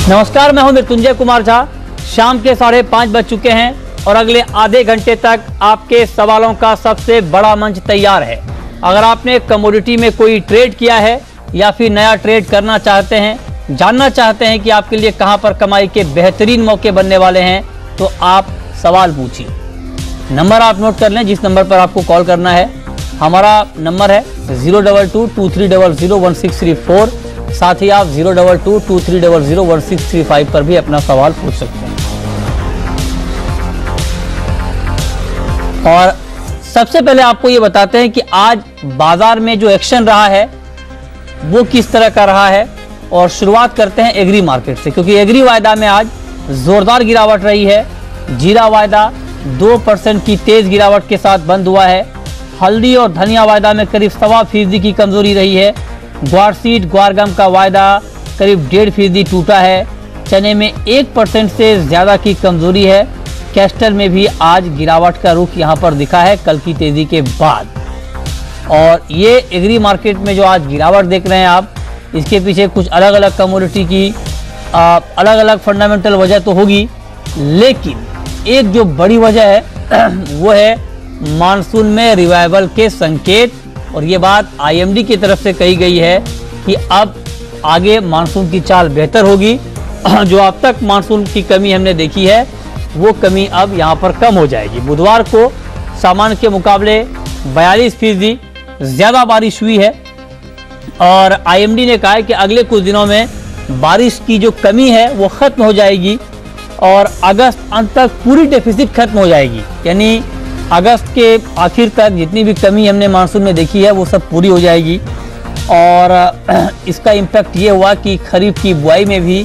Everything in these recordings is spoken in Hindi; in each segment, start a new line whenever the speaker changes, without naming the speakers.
नमस्कार, मैं हूं मृत्युंजय कुमार झा। शाम के 5:30 बज चुके हैं और अगले आधे घंटे तक आपके सवालों का सबसे बड़ा मंच तैयार है। अगर आपने कमोडिटी में कोई ट्रेड किया है या फिर नया ट्रेड करना चाहते हैं, जानना चाहते हैं कि आपके लिए कहां पर कमाई के बेहतरीन मौके बनने वाले हैं, तो आप सवाल पूछिए। नंबर आप नोट कर लें जिस नंबर पर आपको कॉल करना है। हमारा नंबर है 02223001634। साथ ही आप 02223001635 पर भी अपना सवाल पूछ सकते हैं। और सबसे पहले आपको ये बताते हैं कि आज बाजार में जो एक्शन रहा है वो किस तरह का रहा है। और शुरुआत करते हैं एग्री मार्केट से, क्योंकि एग्री वायदा में आज जोरदार गिरावट रही है। जीरा वायदा 2% की तेज गिरावट के साथ बंद हुआ है। हल्दी और धनिया वायदा में करीब 1.25% की कमजोरी रही है। ग्वार सीड ग्वारगम का वायदा करीब 1.5% टूटा है। चने में 1% से ज्यादा की कमजोरी है। कैस्टर में भी आज गिरावट का रुख यहां पर दिखा है कल की तेजी के बाद। और ये एग्री मार्केट में जो आज गिरावट देख रहे हैं आप, इसके पीछे कुछ अलग अलग कमोडिटी की अलग अलग फंडामेंटल वजह तो होगी, लेकिन एक जो बड़ी वजह है वो है मानसून में रिवाइवल के संकेत। और ये बात आईएमडी की तरफ से कही गई है कि अब आगे मानसून की चाल बेहतर होगी। जो अब तक मानसून की कमी हमने देखी है वो कमी अब यहाँ पर कम हो जाएगी। बुधवार को सामान्य के मुकाबले 42% ज्यादा बारिश हुई है। और आईएमडी ने कहा है कि अगले कुछ दिनों में बारिश की जो कमी है वो खत्म हो जाएगी और अगस्त अंत तक पूरी डेफिसिट खत्म हो जाएगी। यानी अगस्त के आखिर तक जितनी भी कमी हमने मानसून में देखी है वो सब पूरी हो जाएगी। और इसका इम्पैक्ट ये हुआ कि खरीफ की बुआई में भी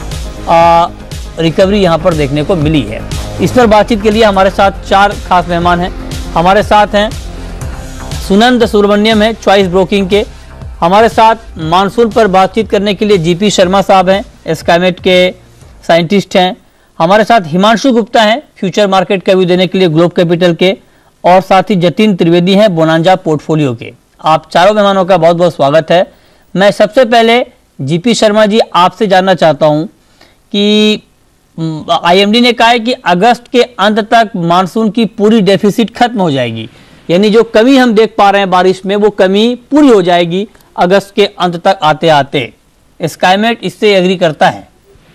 रिकवरी यहाँ पर देखने को मिली है। इस पर बातचीत के लिए हमारे साथ 4 खास मेहमान हैं। हमारे साथ हैं सुनंद सुब्रमण्यम है चॉइस ब्रोकिंग के। हमारे साथ मानसून पर बातचीत करने के लिए जीपी शर्मा साहब हैं, स्काईमेट के साइंटिस्ट हैं। हमारे साथ हिमांशु गुप्ता हैं, फ्यूचर मार्केट का व्यू देने के लिए ग्लोब कैपिटल के। और साथ ही जतिन त्रिवेदी हैं, बोनांजा पोर्टफोलियो के। आप चारों मेहमानों का बहुत बहुत स्वागत है। मैं सबसे पहले जीपी शर्मा जी आपसे जानना चाहता हूं कि आईएमडी ने कहा है कि अगस्त के अंत तक मानसून की पूरी डेफिसिट खत्म हो जाएगी, यानी जो कमी हम देख पा रहे हैं बारिश में वो कमी पूरी हो जाएगी अगस्त के अंत तक आते आते। स्काईमेट इससे एग्री करता है?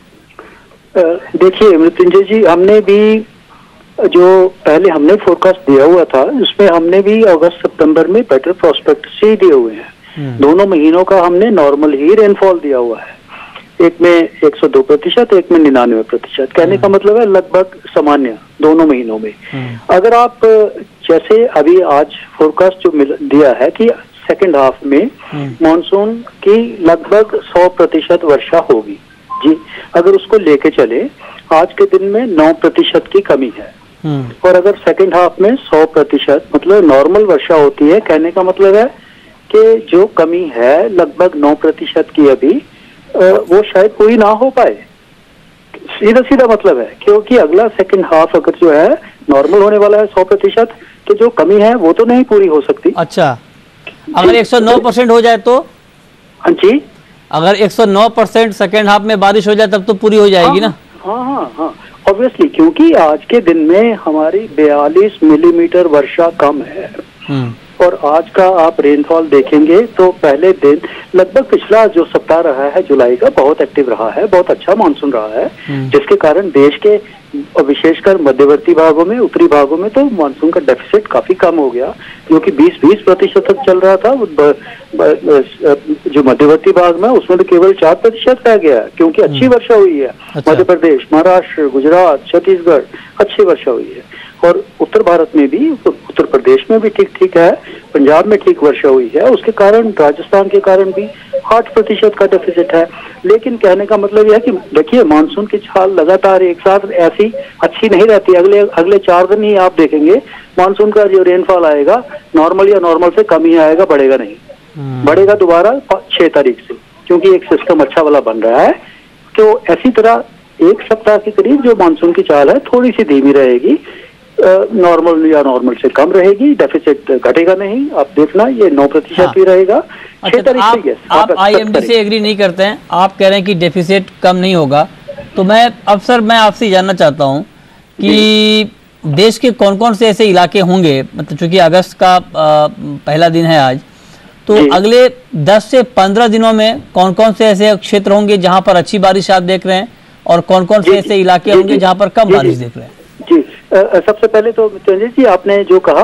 देखिए मृत्युंजय जी, हमने भी जो पहले हमने फोरकास्ट दिया हुआ था उसमें हमने भी अगस्त सितंबर में बेटर प्रोस्पेक्ट से दिए हुए हैं। दोनों महीनों का हमने नॉर्मल ही रेनफॉल दिया हुआ है। एक में 102%, एक में 99%। कहने का मतलब है लगभग सामान्य दोनों महीनों में। अगर आप जैसे अभी आज फोरकास्ट जो दिया है कि सेकेंड हाफ में मानसून की लगभग 100% वर्षा होगी जी, अगर उसको लेके चले आज के दिन में 9% की कमी है। और अगर सेकेंड हाफ में 100% मतलब नॉर्मल वर्षा होती है, कहने का मतलब है कि जो कमी है लगभग 9% की अभी वो शायद पूरी ना हो पाए। सीधा सीधा मतलब है, क्योंकि अगला सेकेंड हाफ अगर जो है नॉर्मल होने वाला है 100%, तो जो कमी है वो तो नहीं पूरी हो सकती।
अच्छा, अगर 109% हो जाए तो?
हाँ जी,
अगर 109% सेकेंड हाफ में बारिश हो जाए तब तो पूरी हो जाएगी ना?
हाँ ऑब्वियसली, क्योंकि आज के दिन में हमारी 42 मिलीमीटर वर्षा कम है। और आज का आप रेनफॉल देखेंगे तो पहले दिन लगभग पिछला जो सप्ताह रहा है जुलाई का बहुत एक्टिव रहा है, बहुत अच्छा मानसून रहा है, जिसके कारण देश के विशेषकर मध्यवर्ती भागों में, उत्तरी भागों में तो मानसून का डेफिसिट काफी कम हो गया, क्योंकि 20% तक चल रहा था। जो मध्यवर्ती भाग में उसमें तो केवल 4% रह गया, क्योंकि अच्छी वर्षा हुई है। मध्य प्रदेश, महाराष्ट्र, गुजरात, छत्तीसगढ़ अच्छी वर्षा हुई है। और उत्तर भारत में भी, उत्तर प्रदेश में भी ठीक है, पंजाब में ठीक वर्षा हुई है। उसके कारण राजस्थान के कारण भी 8% का डेफिसिट है। लेकिन कहने का मतलब यह है कि देखिए मानसून की चाल लगातार एक साथ ऐसी अच्छी नहीं रहती। अगले 4 दिन ही आप देखेंगे मानसून का जो रेनफॉल आएगा नॉर्मल या नॉर्मल से कम ही आएगा, बढ़ेगा नहीं। बढ़ेगा दोबारा 6 तारीख से, क्योंकि एक सिस्टम अच्छा वाला बन रहा है। तो ऐसी तरह एक सप्ताह के करीब जो मानसून की चाल है थोड़ी सी धीमी रहेगी, नॉर्मल या नॉर्मल से कम रहेगी, डेफिसिट घटेगा नहीं। आप देखना ये 9% ही रहेगा।
अच्छा, तो आप आईएमडी से एग्री नहीं करते हैं? आप कह रहे हैं कि डेफिसिट कम नहीं होगा, तो मैं आपसे जानना चाहता हूँ कि देश के कौन कौन से ऐसे इलाके होंगे, मतलब चूंकि अगस्त का पहला दिन है आज, तो अगले 10 से 15 दिनों में कौन कौन से ऐसे क्षेत्र होंगे जहां पर अच्छी बारिश आप देख रहे हैं, और कौन कौन से ऐसे इलाके होंगे जहां पर कम बारिश देख रहे हैं?
जी, सबसे पहले तो चंद्र जी, आपने जो कहा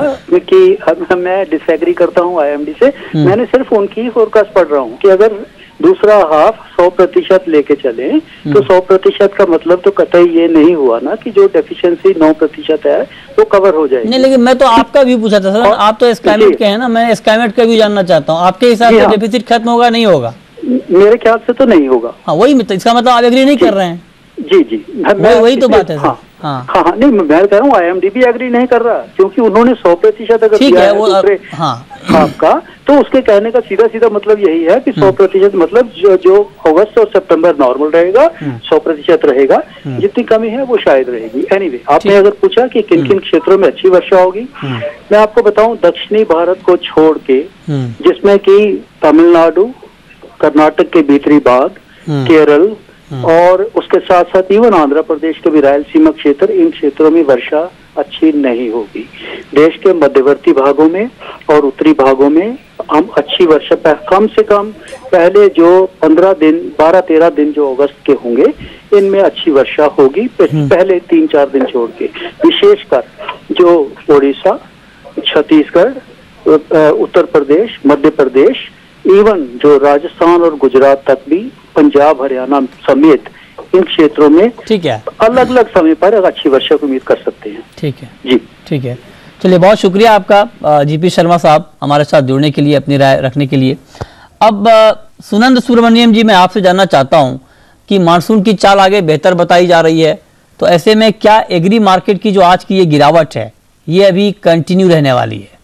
कि मैं डिसएग्री करता हूं आईएमडी से। मैंने सिर्फ उनकी फोरकास्ट पढ़ रहा हूं कि अगर दूसरा हाफ 100% लेके चले तो 100% का मतलब तो कतई ये नहीं हुआ ना कि जो डेफिशिएंसी 9% है वो कवर हो जाएगी।
नहीं, लेकिन मैं तो आपका व्यू पूछा था सर, आप तो स्काईमेट के हैं ना, मैं स्काईमेट का व्यू जानना चाहता हूँ। आपके हिसाब से डेफिसिट खत्म होगा, नहीं होगा?
मेरे ख्याल से तो नहीं होगा।
हाँ, वही इसका मतलब आप एग्री नहीं कर रहे हैं?
जी,
वही तो बात है सर।
हाँ, नहीं, मैं कह रहा हूँ आईएमडी भी एग्री नहीं कर रहा, क्योंकि उन्होंने 100% अगर दिया है दूसरे आपका, तो उसके कहने का सीधा सीधा मतलब यही है कि 100% मतलब जो अगस्त और सितंबर नॉर्मल रहेगा, 100% रहेगा, जितनी कमी है वो शायद रहेगी। एनीवे, आपने अगर पूछा कि किन किन क्षेत्रों में अच्छी वर्षा होगी, मैं आपको बताऊं, दक्षिणी भारत को छोड़ के, जिसमें कि तमिलनाडु, कर्नाटक के भीतरी भाग, केरल और उसके साथ साथ इवन आंध्र प्रदेश के भी रायलसीमा क्षेत्र, इन क्षेत्रों में वर्षा अच्छी नहीं होगी। देश के मध्यवर्ती भागों में और उत्तरी भागों में हम अच्छी वर्षा कम से कम पहले जो 15 दिन 12-13 दिन जो अगस्त के होंगे, इनमें अच्छी वर्षा होगी, पहले 3-4 दिन छोड़ के। विशेषकर जो उड़ीसा, छत्तीसगढ़, उत्तर प्रदेश, मध्य प्रदेश, इवन जो राजस्थान और गुजरात तक भी, पंजाब, हरियाणा समेत इन क्षेत्रों में ठीक है अलग अलग समय पर अच्छी वर्षा की उम्मीद कर सकते हैं।
ठीक है
जी,
ठीक है। चलिए, बहुत शुक्रिया आपका जीपी शर्मा साहब, हमारे साथ जुड़ने के लिए, अपनी राय रखने के लिए। अब सुनंद सुब्रमण्यम जी, मैं आपसे जानना चाहता हूं कि मानसून की चाल आगे बेहतर बताई जा रही है, तो ऐसे में क्या एग्री मार्केट की जो आज की ये गिरावट है, ये अभी कंटिन्यू रहने वाली है?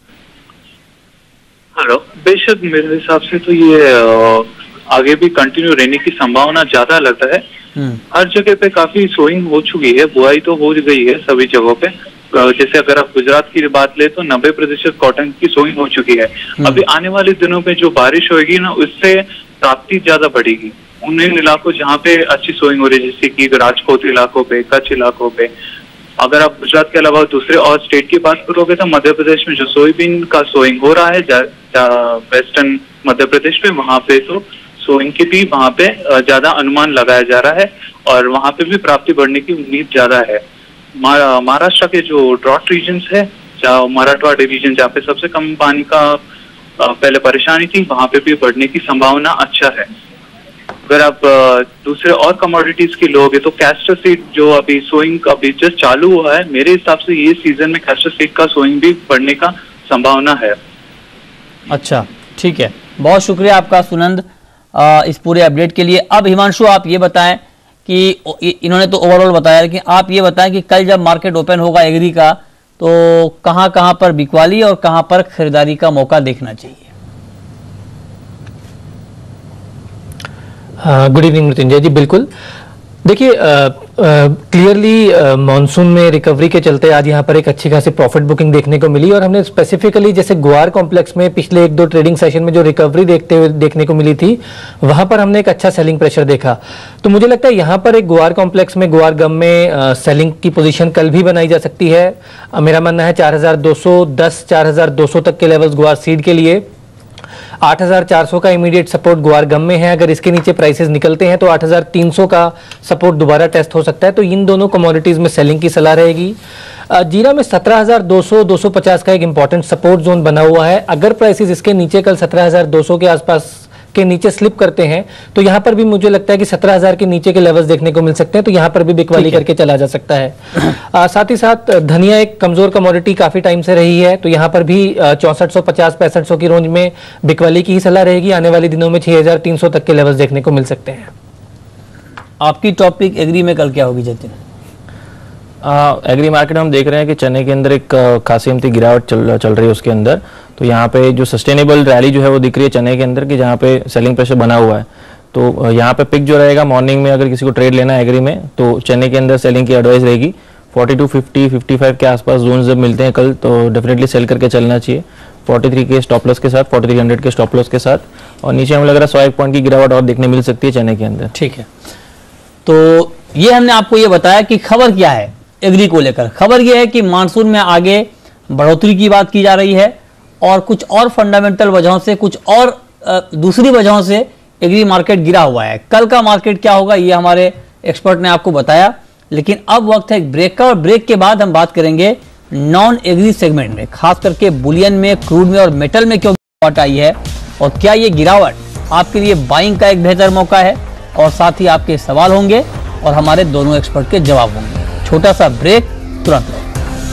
हेलो, बेशक मेरे हिसाब से तो ये आगे भी कंटिन्यू रहने की संभावना ज्यादा लगता है। हर जगह पे काफी सोइंग हो चुकी है, बुआई तो हो गई है सभी जगहों पे। जैसे अगर आप गुजरात की बात ले तो 90% कॉटन की सोइंग हो चुकी है। अभी आने वाले दिनों में जो बारिश होगी ना, उससे प्राप्ति ज्यादा बढ़ेगी उन इलाकों जहाँ पे अच्छी सोइंग हो रही है, जैसे कि राजकोट इलाकों पे, कच्छ इलाकों पे। अगर आप गुजरात के अलावा दूसरे और स्टेट की बात करोगे तो मध्य प्रदेश में जो सोयाबीन का सोइंग हो रहा है वेस्टर्न मध्य प्रदेश में, वहां पे तो सोइंग की भी वहां पे ज्यादा अनुमान लगाया जा रहा है और वहां पे भी प्राप्ति बढ़ने की उम्मीद ज्यादा है। महाराष्ट्र के जो ड्रॉट रीजन्स है, मराठवाड़ा डिवीजन जहाँ पे सबसे कम पानी का पहले परेशानी थी, वहां पे भी बढ़ने की संभावना अच्छा है। अगर आप दूसरे और कमोडिटीज के लोगे तो कैस्टर सीड जो अभी सोइंग अभी जस्ट चालू हुआ है, मेरे हिसाब से ये सीजन में कैस्टर सीड का सोइंग भी बढ़ने का संभावना है।
अच्छा, ठीक है, बहुत शुक्रिया आपका सुनंद इस पूरे अपडेट के लिए। अब हिमांशु, आप ये बताएं कि इन्होंने तो ओवरऑल बताया, लेकिन आप ये बताएं कि कल जब मार्केट ओपन होगा एग्री का, तो कहां पर बिकवाली और कहां पर खरीदारी का मौका देखना चाहिए?
Good evening Mrityunjay ji. बिल्कुल, देखिए क्लियरली मॉनसून में रिकवरी के चलते आज यहाँ पर एक अच्छी खासी प्रॉफिट बुकिंग देखने को मिली और हमने स्पेसिफिकली जैसे ग्वार कॉम्प्लेक्स में पिछले 1-2 ट्रेडिंग सेशन में जो रिकवरी देखने को मिली थी, वहां पर हमने एक अच्छा सेलिंग प्रेशर देखा। तो मुझे लगता है यहाँ पर एक ग्वार कॉम्प्लेक्स में, ग्वार गम में सेलिंग की पोजीशन कल भी बनाई जा सकती है। मेरा मानना है 4210 4200 तक के लेवल्स ग्वार सीड के लिए, 8400 का इमीडिएट सपोर्ट ग्वार गम में है। अगर इसके नीचे प्राइसेस निकलते हैं तो 8300 का सपोर्ट दोबारा टेस्ट हो सकता है। तो इन दोनों कमोडिटीज में सेलिंग की सलाह रहेगी। जीरा में 17200-250 का एक इंपॉर्टेंट सपोर्ट जोन बना हुआ है। अगर प्राइसेस इसके नीचे कल 17200 के आसपास के नीचे स्लिप करते हैं तो यहां पर भी मुझे लगता है कि 17000 के नीचे के लेवल्स देखने को मिल सकते हैं, तो यहां पर भी बिकवाली करके चला जा सकता है। साथ ही साथ धनिया एक कमजोर कमोडिटी काफी टाइम से रही है, तो यहां पर भी 6450-6500 की रेंज में बिकवाली की ही सलाह रहेगी। आने वाले दिनों में 6300 तक के लेवल्स देखने को मिल सकते हैं।
आपकी टॉपिक एग्री में कल क्या होगी जतिन?
एग्री मार्केट हम देख रहे हैं कि चने के अंदर एक खासी कीमती गिरावट चल रही है उसके अंदर। तो यहाँ पे जो सस्टेनेबल रैली जो है वो दिख रही है चने के अंदर कि जहाँ पे सेलिंग प्रेशर बना हुआ है। तो यहाँ पे पिक जो रहेगा मॉर्निंग में, अगर किसी को ट्रेड लेना है एग्री में, तो चने के अंदर सेलिंग की एडवाइस रहेगी। 4250-55 के आसपास जोन जब मिलते हैं कल तो डेफिनेटली सेल करके चलना चाहिए 43 के स्टॉप लॉस के साथ, 4300 के स्टॉप लॉस के साथ। और नीचे हमें लग रहा है 100 पॉइंट की गिरावट और देखने मिल सकती है चने के अंदर।
ठीक है, तो ये हमने आपको ये बताया कि खबर क्या है एग्री को लेकर। खबर ये है कि मानसून में आगे बढ़ोतरी की बात की जा रही है और कुछ और फंडामेंटल वजहों से, कुछ और दूसरी वजहों से एग्री मार्केट गिरा हुआ है। कल का मार्केट क्या होगा ये हमारे एक्सपर्ट ने आपको बताया, लेकिन अब वक्त है एक ब्रेक का, और ब्रेक के बाद हम बात करेंगे नॉन एग्री सेगमेंट में, खास करके बुलियन में, क्रूड में और मेटल में क्यों गिरावट आई है और क्या ये गिरावट आपके लिए बाइंग का एक बेहतर मौका है, और साथ ही आपके सवाल होंगे और हमारे दोनों एक्सपर्ट के जवाब होंगे। छोटा सा ब्रेक, तुरंत लौट।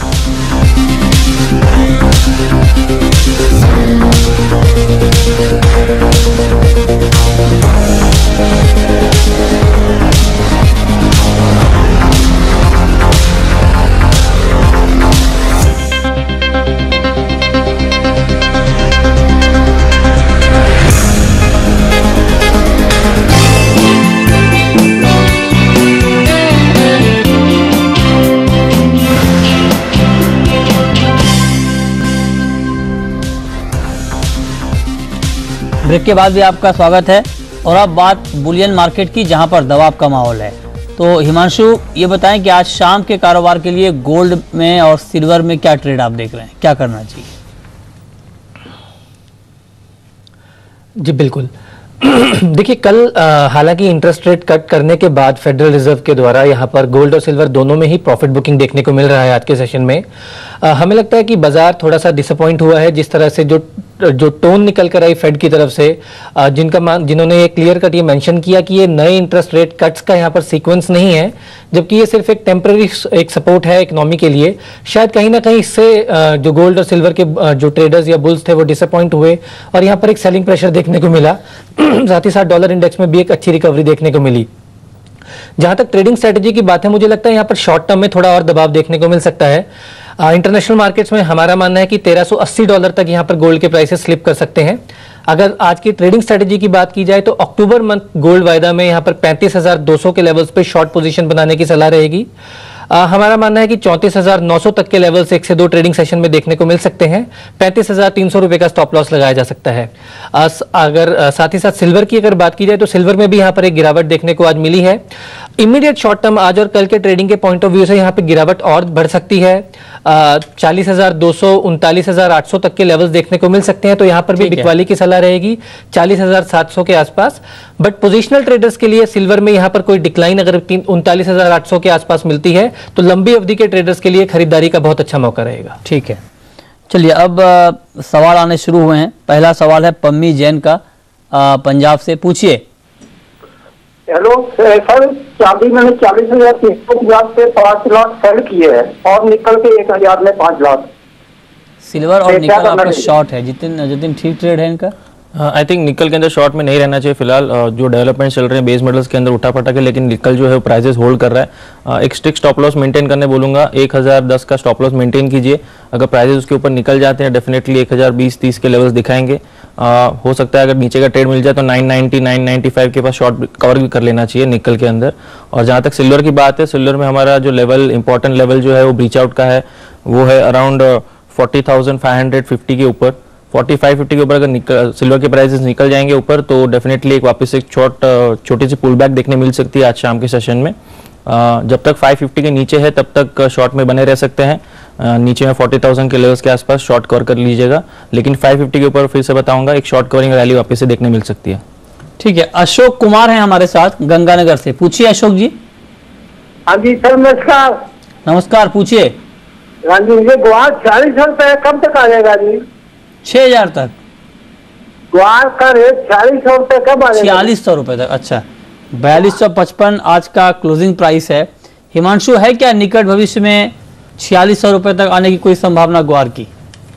ब्रेक के बाद भी आपका स्वागत है। और अब बात बुलियन मार्केट की, जहां पर दबाव का माहौल है। तो हिमांशु, ये बताएं कि आज शाम के कारोबार के लिए गोल्ड में और सिल्वर में क्या ट्रेड आप देख रहे हैं, क्या करना चाहिए?
जी बिल्कुल। देखिए कल हालांकि इंटरेस्ट रेट कट करने के बाद फेडरल रिजर्व के द्वारा यहाँ पर गोल्ड और सिल्वर दोनों में ही प्रॉफिट बुकिंग देखने को मिल रहा है आज के सेशन में। हमें लगता है कि बाजार थोड़ा सा डिसअपॉइंट हुआ है जिस तरह से जो टोन निकल कर आई फेड की तरफ से, जिन्होंने ये क्लियर कट ये मेंशन किया कि ये नए इंटरेस्ट रेट कट्स का यहाँ पर सीक्वेंस नहीं है, जबकि ये सिर्फ एक टेम्पररी एक सपोर्ट है इकोनॉमी के लिए। शायद कहीं ना कहीं इससे जो गोल्ड और सिल्वर के जो ट्रेडर्स या बुल्स थे वो डिसअपॉइंट हुए और यहाँ पर एक सेलिंग प्रेशर देखने को मिला। साथ ही साथ डॉलर इंडेक्स में भी एक अच्छी रिकवरी देखने को मिली। जहां तक ट्रेडिंग स्ट्रेटेजी की बात है, मुझे लगता है यहाँ पर शॉर्ट टर्म में थोड़ा और दबाव देखने को मिल सकता है। इंटरनेशनल मार्केट्स में हमारा मानना है कि $1380 तक यहाँ पर गोल्ड के प्राइसेस स्लिप कर सकते हैं। अगर आज की ट्रेडिंग स्ट्रेटेजी की बात की जाए तो अक्टूबर मंथ गोल्ड वायदा में यहाँ पर 35,200 के लेवल्स पे शॉर्ट पोजीशन बनाने की सलाह रहेगी। हमारा मानना है कि 34,900 तक के लेवल्स 1 से 2 ट्रेडिंग सेशन में देखने को मिल सकते हैं। 35,300 रुपए का स्टॉप लॉस लगाया जा सकता है। अगर साथ ही साथ सिल्वर की अगर बात की जाए तो सिल्वर में भी यहाँ पर एक गिरावट देखने को आज मिली है। इमीडिएट शॉर्ट टर्म आज और कल के ट्रेडिंग के पॉइंट ऑफ व्यू से यहाँ पे गिरावट और बढ़ सकती है। 40,200 39,800 तक के लेवल्स देखने को मिल सकते हैं, तो यहाँ पर भी बिकवाली की सलाह रहेगी 40,700 के आसपास। बट पोजिशनल ट्रेडर्स के लिए सिल्वर में यहाँ पर कोई डिक्लाइन अगर 39,800 के आसपास मिलती है तो लंबी अवधि के ट्रेडर्स के लिए खरीदारी का बहुत अच्छा मौका रहेगा।
ठीक है, चलिए अब सवाल आने शुरू हुए हैं। पहला सवाल है पम्मी जैन का पंजाब से, पूछिए।
हेलो सर, चांदी मैंने 40,350 से 5 लाख सेल किए हैं और निकल के 1,000 में 5 लाख।
सिल्वर और निकल आपका शॉर्ट है। जितिन ठीक ट्रेड है इनका?
आई थिंक निकल के अंदर शॉर्ट में नहीं रहना चाहिए फिलहाल। जो डेवलपमेंट चल रहे हैं बेस मेटल्स के अंदर उठा पटक है, लेकिन निकल जो है प्राइसेस होल्ड कर रहा है। एक स्ट्रिक्ट स्टॉप लॉस मेंटेन करने बोलूंगा, 1010 का स्टॉप लॉस मेंटेन कीजिए। अगर प्राइसेस उसके ऊपर निकल जाते हैं डेफिनेटली 1020-30 के लेवल्स दिखाएंगे। हो सकता है अगर नीचे का ट्रेड मिल जाए तो 990 995 के पास शॉर्ट कवर भी कर लेना चाहिए निकल के अंदर। और जहाँ तक सिल्वर की बात है, सिल्वर में हमारा जो लेवल इंपॉर्टेंट लेवल जो है वो ब्रीच आउट का है, वो है अराउंड 40,550 के ऊपर। 45-50 के ऊपर अगर सिल्वर के प्राइसेस निकल जाएंगे ऊपर तो डेफिनेटली एक वापस एक छोटी सी पुल बैक देखने मिल सकती है आज शाम के सेशन में। जब तक 550 के नीचे है तब तक शॉर्ट में बने रह सकते हैं। नीचे में 40,000 के लेवल्स के आसपास शॉर्ट कवर कर लीजिएगा, लेकिन 550 के ऊपर फिर से बताऊंगा एक शॉर्ट कवरिंग रैली वापस से देखने मिल सकती है।
ठीक है, अशोक कुमार हैं हमारे साथ गंगानगर से, पूछिए अशोक जी।
हाँ जी सर, नमस्कार।
नमस्कार, पूछिए।
हाँ जी, मुझे ग्वार 46 रुपए कब तक आ जाएगा जी?
6,000 तक
ग्वार का रेट 4600 रुपए कब आ जाएगा?
4600 रुपए तक। अच्छा, 4255 आज का क्लोजिंग प्राइस है। हिमांशु, है क्या निकट भविष्य में 4600 रुपए तक आने की कोई संभावना ग्वार की?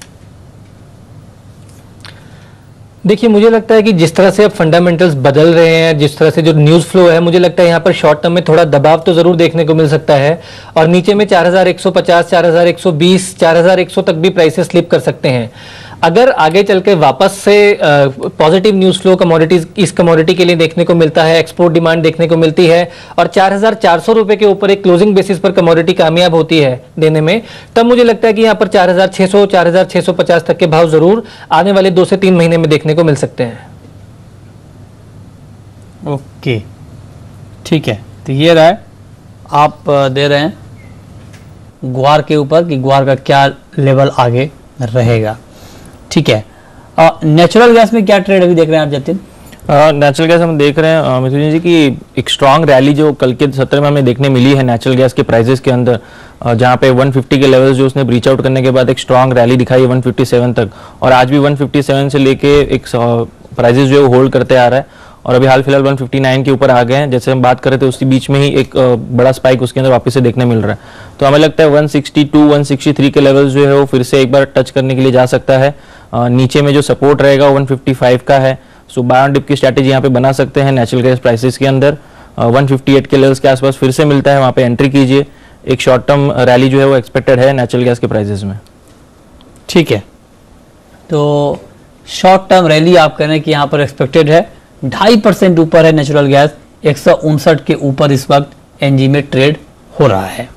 देखिए मुझे लगता है कि जिस तरह से अब फंडामेंटल्स बदल रहे हैं, जिस तरह से जो न्यूज़ फ्लो है, मुझे लगता है यहाँ पर शॉर्ट टर्म में थोड़ा दबाव तो जरूर देखने को मिल सकता है और नीचे में 4,150, 4,120, 4,100 तक भी प्राइसेस स्लिप कर सकते हैं। अगर आगे चल के वापस से पॉजिटिव न्यूज़ फ्लो कमोडिटीज इस कमोडिटी के लिए देखने को मिलता है, एक्सपोर्ट डिमांड देखने को मिलती है और 4,400 रुपए के ऊपर एक क्लोजिंग बेसिस पर कमोडिटी कामयाब होती है देने में, तब मुझे लगता है कि यहाँ पर 4,600, 4,650 तक के भाव जरूर आने वाले 2 से 3 महीने में देखने को मिल सकते हैं।
ओके, ठीक है, तो ये रहा है आप दे रहे हैं ग्वार के ऊपर कि ग्वार का क्या लेवल आगे रहेगा। ठीक है, नेचुरल गैस में क्या ट्रेड अभी देख रहे हैं आप जतिन?
नेचुरल गैस हम देख रहे हैं मिथुन जी की एक स्ट्रांग रैली जो कल के सत्र में हमें देखने मिली है नेचुरल गैस के प्राइसेस के अंदर, जहां पे 150 के लेवल्स जो उसने ब्रीच आउट करने के बाद एक स्ट्रांग रैली दिखाई है 157 तक, और आज भी 157 से लेके एक प्राइसेस जो है होल्ड करते आ रहा है और अभी हाल फिलहाल 159 के ऊपर आ गए हैं। जैसे हम बात कर रहे थे उसी बीच में ही एक बड़ा स्पाइक उसके अंदर वापस से देखने मिल रहा है। तो हमें लगता है 162 163 के लेवल्स जो है वो फिर से एक बार टच करने के लिए जा सकता है। नीचे में जो सपोर्ट रहेगा 155 का है। सो बाय ऑन डिप की स्ट्रैटेजी यहाँ पे बना सकते हैं नेचुरल गैस प्राइसेस के अंदर। 158 के लेवल्स के आसपास फिर से मिलता है, वहाँ पे एंट्री कीजिए। एक शॉर्ट टर्म रैली जो है वो एक्सपेक्टेड है नेचुरल गैस के प्राइसेस में।
ठीक है, तो शॉर्ट टर्म रैली आप कह रहे हैं कि यहाँ पर एक्सपेक्टेड है। 2.5% ऊपर है नेचुरल गैस, 159 के ऊपर इस वक्त एनजी में ट्रेड हो रहा है।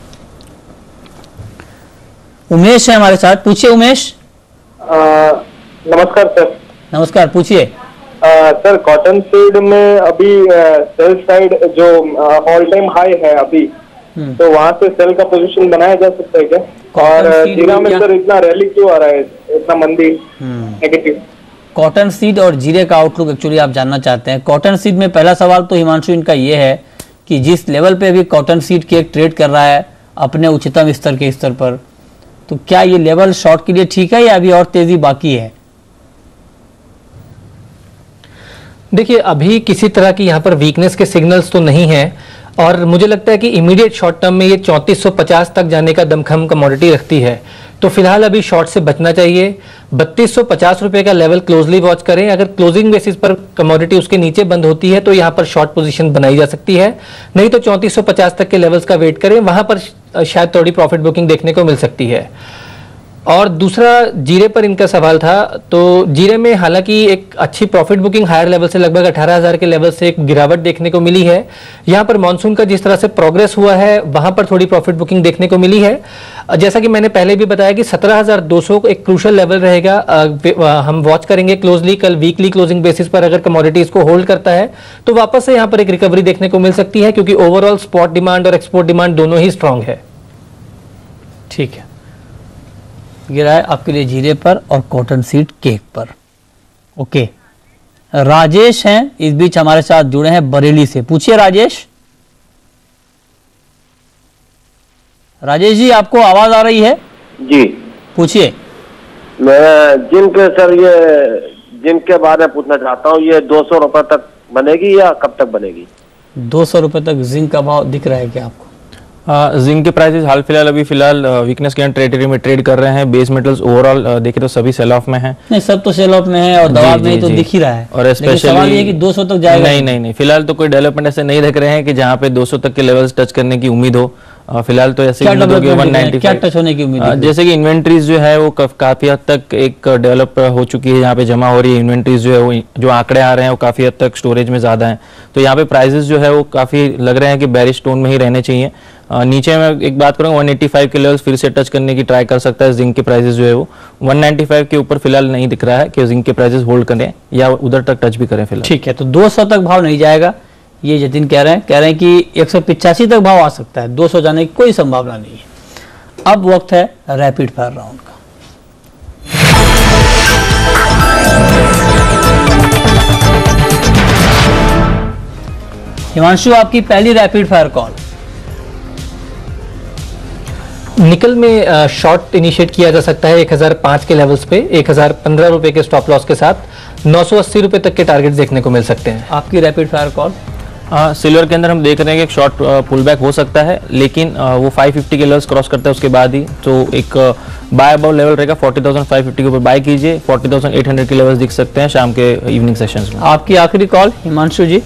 उमेश है हमारे साथ, पूछिए उमेश।
नमस्कार सर।
नमस्कार, पूछिए।
सर कॉटन सीड में अभी सेल साइड जो ऑल टाइम हाई है अभी, तो वहां से सेल का पोजीशन बनाया जा सकता है क्या? और जीरा में सर इतना रैली क्यों आ रहा है, इतना मंदी नेगेटिव?
कॉटन सीड और जीरे का आउटलुक एक्चुअली आप जानना चाहते हैं। कॉटन सीड में पहला सवाल तो हिमांशु इनका ये है कि जिस लेवल पे अभी कॉटन सीड के ट्रेड कर रहा है अपने उच्चतम स्तर के स्तर पर, तो क्या ये लेवल शॉर्ट के लिए ठीक है या अभी और तेजी बाकी है?
देखिए, अभी किसी तरह की यहाँ पर वीकनेस के सिग्नल्स तो नहीं है और मुझे लगता है कि इमीडिएट शॉर्ट टर्म में ये 3450 तक जाने का दमखम कमोडिटी रखती है। तो फिलहाल अभी शॉर्ट से बचना चाहिए। 3250 रुपए का लेवल क्लोजली वॉच करें। अगर क्लोजिंग बेसिस पर कमोडिटी उसके नीचे बंद होती है तो यहाँ पर शॉर्ट पोजीशन बनाई जा सकती है, नहीं तो 3450 तक के लेवल्स का वेट करें, वहां पर शायद थोड़ी प्रॉफिट बुकिंग देखने को मिल सकती है। और दूसरा जीरे पर इनका सवाल था, तो जीरे में हालांकि एक अच्छी प्रॉफिट बुकिंग हायर लेवल से लगभग 18,000 के लेवल से एक गिरावट देखने को मिली है। यहाँ पर मानसून का जिस तरह से प्रोग्रेस हुआ है वहां पर थोड़ी प्रॉफिट बुकिंग देखने को मिली है। जैसा कि मैंने पहले भी बताया कि 17,200 एक क्रूशल लेवल रहेगा, हम वॉच करेंगे क्लोजली। कल वीकली क्लोजिंग बेसिस पर अगर कमोडिटीज को होल्ड करता है तो वापस से यहाँ पर एक रिकवरी देखने को मिल सकती है, क्योंकि ओवरऑल स्पॉट डिमांड और एक्सपोर्ट डिमांड दोनों ही स्ट्रांग है।
ठीक है, गिरा है आपके लिए जीरे पर और कॉटन सीड केक पर। ओके, राजेश हैं इस बीच हमारे साथ जुड़े हैं बरेली से। पूछिए राजेश। राजेश जी, आपको आवाज आ रही है?
जी
पूछिए।
मैं जिंक सर, ये जिंक के बारे में पूछना चाहता हूँ, ये 200 रुपए तक बनेगी या कब तक बनेगी?
200 रुपए तक जिंक का भाव दिख रहा है क्या आपको?
जिंक के प्राइसेस हाल फिलहाल अभी फिलहाल वीकनेस के टेरिटरी में ट्रेड कर रहे हैं। बेस मेटल्स ओवरऑल देखें तो सभी सेल ऑफ में हैं।
नहीं, सब तो सेल ऑफ में है और दवा में तो दिख ही रहा है।
और स्पेशली
सवाल ये कि 200 तक जाएगा?
नहीं, फिलहाल तो कोई डेवलपमेंट ऐसे नहीं देख रहे हैं कि जहां पे 200 तक के लेवल्स टच करने की उम्मीद हो। फिलहाल तो ऐसे 195
क्या टच होने की उम्मीद है?
जैसे कि इन्वेंट्रीज जो है वो काफी हद तक एक डेवलप हो चुकी है, यहाँ पे जमा हो रही है इन्वेंट्रीज जो है वो, जो आंकड़े आ रहे हैं वो काफी हद तक स्टोरेज में ज्यादा है। तो यहाँ पे प्राइसेस जो है वो काफी लग रहे हैं कि बेरिश टोन में ही रहने चाहिए। नीचे मैं एक बात करूंगा, 185 के लेवल्स फिर से टच करने की ट्राई कर सकता है जिंक के प्राइसेस जो है वो। 195 के ऊपर फिलहाल नहीं दिख रहा है कि जिंक के प्राइसेस होल्ड करें या उधर तक टच भी करें फिलहाल।
ठीक है, तो 200 तक भाव नहीं जाएगा ये जतिन कह रहे हैं कि 185 तक भाव आ सकता है, 200 जाने की कोई संभावना नहीं है। अब वक्त है रैपिड फायर राउंड का। हिमांशु, आपकी पहली रैपिड फायर कॉल।
निकल में शॉर्ट इनिशिएट किया जा सकता है 1005 के लेवल्स पे, 1015 रुपए के स्टॉप लॉस के साथ 980 रुपए तक के टारगेट देखने को मिल सकते हैं।
आपकी रैपिड फायर कॉल।
सिल्वर के अंदर हम देख रहे हैं कि एक शॉर्ट पुल बैक हो सकता है, लेकिन वो 550 के लेवल्स क्रॉस करता है उसके बाद ही, तो एक बाय अबाउट लेवल रहेगा 40,550 के ऊपर बाय कीजिए। 40,800 के लेवल्स दिख सकते हैं शाम के इवनिंग सेशंस में।
आपकी आखिरी कॉल हिमांशु जी।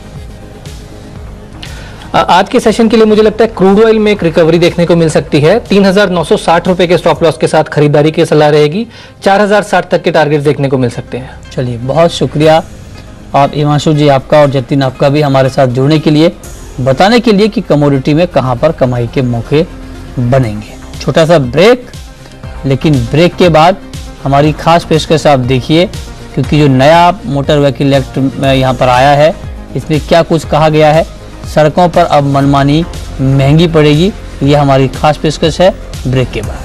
आज के सेशन के लिए मुझे लगता है क्रूड ऑयल में एक रिकवरी देखने को मिल सकती है। 3,960 रुपए के स्टॉप लॉस के साथ खरीदारी की सलाह रहेगी। 4,060 तक के टारगेट देखने को मिल सकते हैं।
चलिए, बहुत शुक्रिया आप हिमांशु जी आपका और जतिन आपका भी हमारे साथ जुड़ने के लिए, बताने के लिए कि कमोडिटी में कहां पर कमाई के मौके बनेंगे। छोटा सा ब्रेक, लेकिन ब्रेक के बाद हमारी खास पेशकश आप देखिए, क्योंकि जो नया मोटर व्हीकल एक्ट में यहाँ पर आया है इसमें क्या कुछ कहा गया है, सड़कों पर अब मनमानी महंगी पड़ेगी। ये हमारी खास पेशकश है ब्रेक के बाद।